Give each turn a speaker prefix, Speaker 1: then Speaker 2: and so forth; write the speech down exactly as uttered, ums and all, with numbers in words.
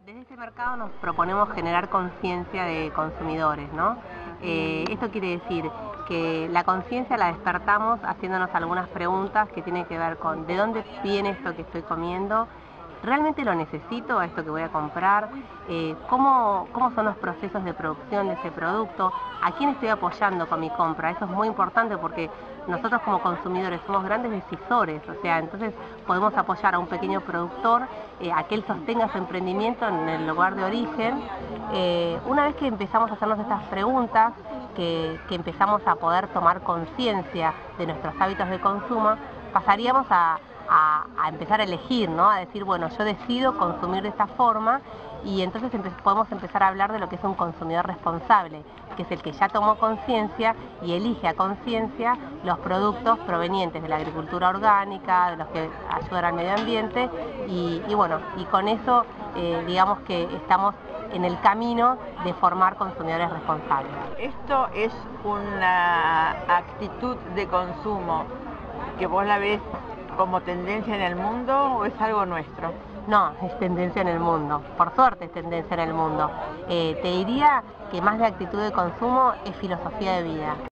Speaker 1: Desde este mercado nos proponemos generar conciencia de consumidores, ¿no? Eh, esto quiere decir que la conciencia la despertamos haciéndonos algunas preguntas que tienen que ver con ¿de dónde viene esto que estoy comiendo? ¿Realmente lo necesito a esto que voy a comprar? Eh, ¿cómo, ¿Cómo son los procesos de producción de ese producto? ¿A quién estoy apoyando con mi compra? Eso es muy importante porque nosotros como consumidores somos grandes decisores, o sea, entonces podemos apoyar a un pequeño productor eh, a que él sostenga su emprendimiento en el lugar de origen. Eh, una vez que empezamos a hacernos estas preguntas, que, que empezamos a poder tomar conciencia de nuestros hábitos de consumo, pasaríamos a A, a empezar a elegir, ¿no? A decir, bueno, yo decido consumir de esta forma y entonces empe podemos empezar a hablar de lo que es un consumidor responsable, que es el que ya tomó conciencia y elige a conciencia los productos provenientes de la agricultura orgánica, de los que ayudan al medio ambiente y, y bueno, y con eso eh, digamos que estamos en el camino de formar consumidores responsables.
Speaker 2: Esto es una actitud de consumo que vos la ves como tendencia en el mundo o es algo nuestro?
Speaker 1: No, es tendencia en el mundo, por suerte es tendencia en el mundo. Eh, te diría que más de actitud de consumo es filosofía de vida.